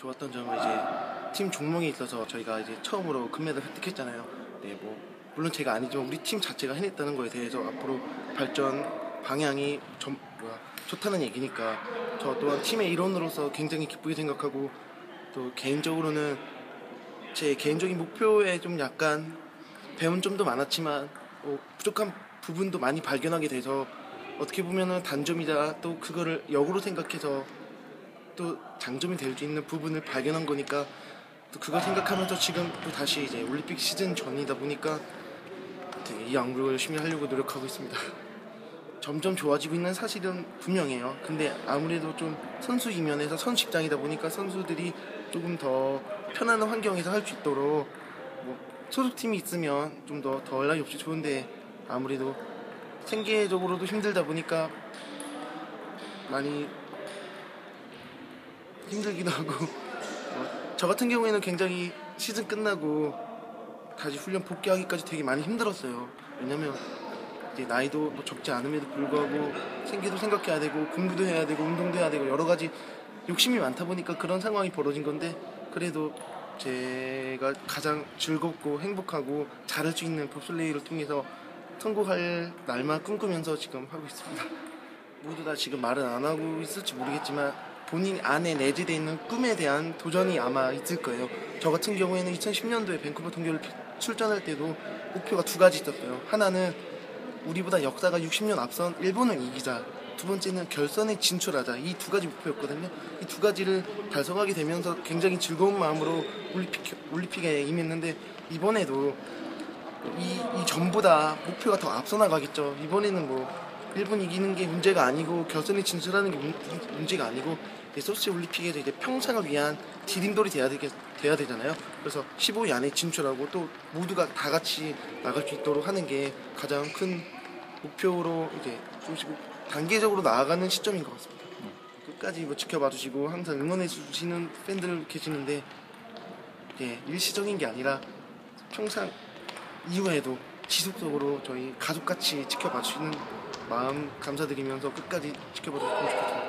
좋았던 점은 이제 팀 종목에 있어서 저희가 이제 처음으로 금메달 획득했잖아요. 네, 뭐 물론 제가 아니지만 우리 팀 자체가 해냈다는 거에 대해서 앞으로 발전 방향이 좋다는 얘기니까 저 또한 팀의 일원으로서 굉장히 기쁘게 생각하고, 또 개인적으로는 제 개인적인 목표에 좀 약간 배운 점도 많았지만 부족한 부분도 많이 발견하게 돼서 어떻게 보면은 단점이다, 또 그거를 역으로 생각해서 또 장점이 될 수 있는 부분을 발견한 거니까, 또 그거 생각하면서 지금 또 다시 이제 올림픽 시즌 전이다 보니까 이 양국을 열심히 하려고 노력하고 있습니다. 점점 좋아지고 있는 사실은 분명해요. 근데 아무래도 좀 선수 이면에서 선수 직장이다 보니까 선수들이 조금 더 편안한 환경에서 할 수 있도록 뭐 소속팀이 있으면 좀 더 연락이 없이 좋은데, 아무래도 생계적으로도 힘들다 보니까 많이 힘들기도 하고 저 같은 경우에는 굉장히 시즌 끝나고 다시 훈련 복귀하기까지 되게 많이 힘들었어요. 왜냐면 이제 나이도 뭐 적지 않음에도 불구하고 생계도 생각해야 되고 공부도 해야 되고 운동도 해야 되고 여러 가지 욕심이 많다 보니까 그런 상황이 벌어진 건데, 그래도 제가 가장 즐겁고 행복하고 잘할 수 있는 봅슬레이를 통해서 성공할 날만 꿈꾸면서 지금 하고 있습니다. 모두 다 지금 말은 안 하고 있을지 모르겠지만 본인 안에 내재되어 있는 꿈에 대한 도전이 아마 있을 거예요. 저 같은 경우에는 2010년도에 밴쿠버 동계올림픽 출전할 때도 목표가 두 가지 있었어요. 하나는 우리보다 역사가 60년 앞선 일본을 이기자, 두 번째는 결선에 진출하자. 이 두 가지 목표였거든요. 이 두 가지를 달성하게 되면서 굉장히 즐거운 마음으로 올림픽에 임했는데, 이번에도 이 전보다 목표가 더 앞서 나가겠죠. 이번에는 뭐 일본 이기는 게 문제가 아니고 결선에 진출하는 게 문제가 아니고 소치 올림픽에서 이제 평생을 위한 디딤돌이 돼야 되잖아요. 그래서 15위 안에 진출하고 또 모두가 다 같이 나갈 수 있도록 하는 게 가장 큰 목표로 이제 조금씩 단계적으로 나아가는 시점인 것 같습니다. 끝까지 뭐 지켜봐 주시고 항상 응원해 주시는 팬들 계시는데, 일시적인 게 아니라 평생 이후에도 지속적으로 저희 가족같이 지켜봐 주시는 마음 감사드리면서 끝까지 지켜봐 주셨으면 좋겠습니다.